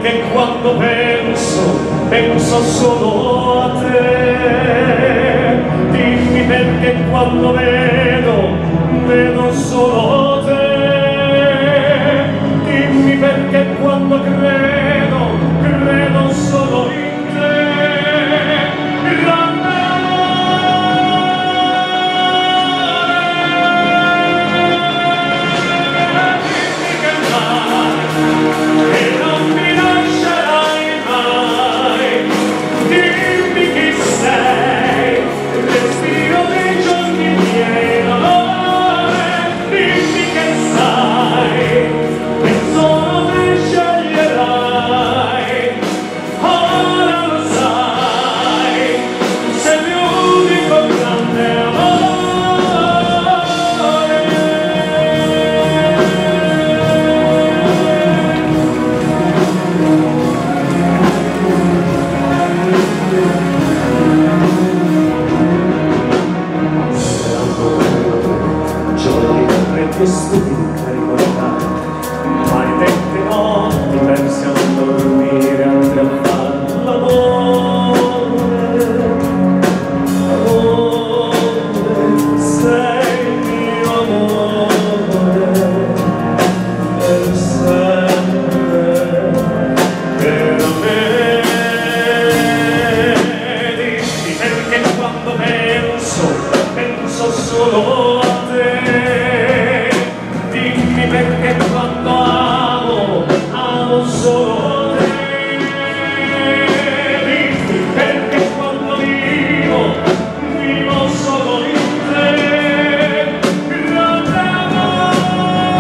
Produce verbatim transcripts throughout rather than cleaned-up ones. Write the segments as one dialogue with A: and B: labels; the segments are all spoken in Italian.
A: perché quando penso, penso solo a te. Dimmi perché quando vedo, vedo solo te. Dimmi perché quando credo, credo solo in te. Grande che stupica ricordare, maledette notti perse a non dormire, altre a far l'amore. Amore, sei mio amore, per sempre, per me. Dimmi perché quando penso, penso solo a te. Perché quando amo, amo solo te. Dimmi perché quando vivo, vivo solo in te. Grande amore.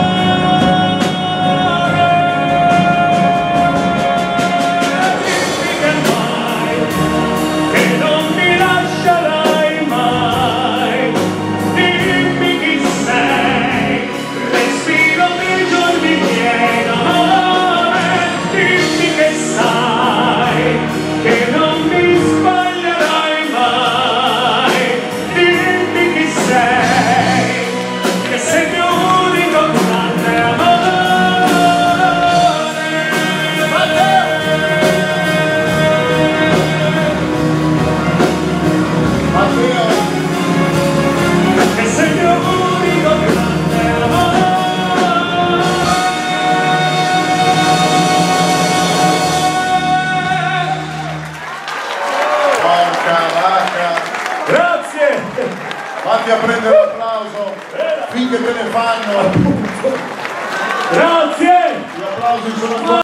A: Dimmi che mai, che non mi lascerai mai. Dimmi chi sei, respiro che non mi sbaglierai mai. Dimmi chi sei, che sei il mio unico grande amore. Matteo, che sei il mio unico grande amore. Grazie!
B: Vatti a prendere l'applauso finché te ne fanno.
A: Grazie!
B: Gli applausi sono